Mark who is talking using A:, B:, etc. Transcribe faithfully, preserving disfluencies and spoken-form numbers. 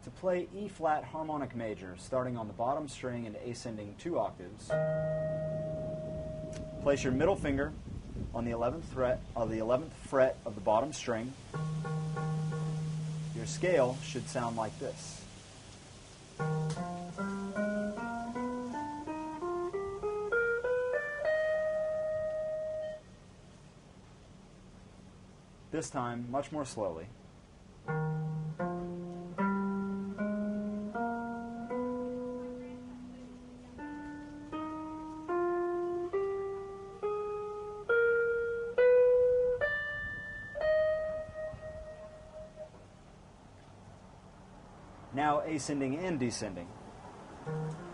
A: To play E flat harmonic major, starting on the bottom string and ascending two octaves, place your middle finger on the eleventh fret of the eleventh fret of the bottom string. Your scale should sound like this. This time, much more slowly. Now ascending and descending.